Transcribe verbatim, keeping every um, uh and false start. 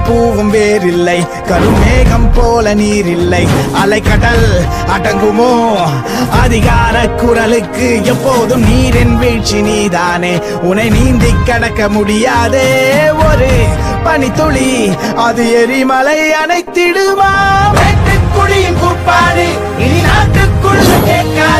பூவும் வேறில்லை, கருமேகம் போல நீர் இல்லை, அலைக்கடல் அடங்குமோ அதிகார குரலுக்கு? எப்போதும் நீரின் வீழ்ச்சி நீதானே, உன்னை நீந்தி கடக்க முடியாதே ஒரு பனித்துளி, அது எரிமலை அணைத்திடுமா? வெட்டுக்குழியின் கூப்பாடு இனி நாட்டுக்குள்ள கேட்காது.